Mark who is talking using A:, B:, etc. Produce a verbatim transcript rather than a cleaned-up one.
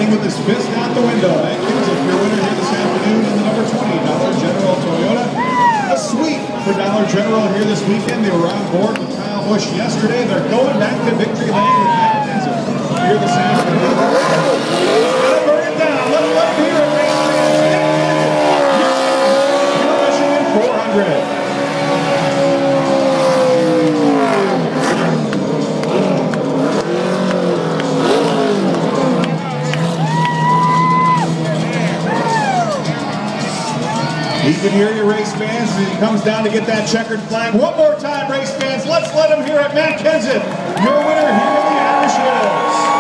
A: with his fist out the window. And Kenseth, your winner here this afternoon in the number twenty Dollar General Toyota. A sweep for Dollar General here this weekend. They were on board with Kyle Busch yesterday. They're going back to victory lane with Matt Kenseth here this afternoon. Let it burn it down. Let it let it hear it, race fans. You're rushing in four hundred. You can hear your race fans as he comes down to get that checkered flag. One more time, race fans. Let's let him hear it. Matt Kenseth, your winner here in the Irish Hills.